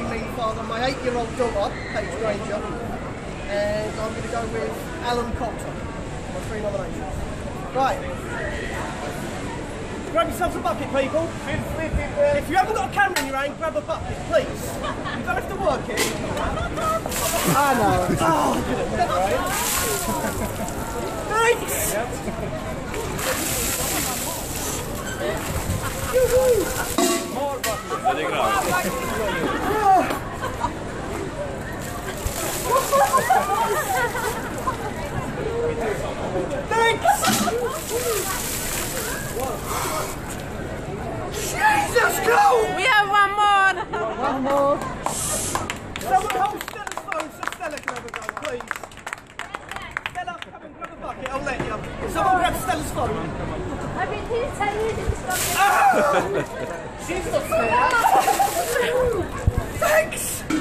me father, my 8-year-old daughter, Paige Granger, and I'm going to go with Alan Coulter, my 3 nominations. Right. Grab yourselves a bucket, people. If you haven't got a camera in your hand, grab a bucket, please. You don't have to work it. I know. Oh, thanks! More buckets. Thanks! Jesus, go! We have one more. One more. Someone hold Stella's phone so Stella can have a go, please. Stella, come and grab a bucket, I'll let you. Someone grab Stella's phone. I've been here 10 years in this bucket. She's not scared. Thanks!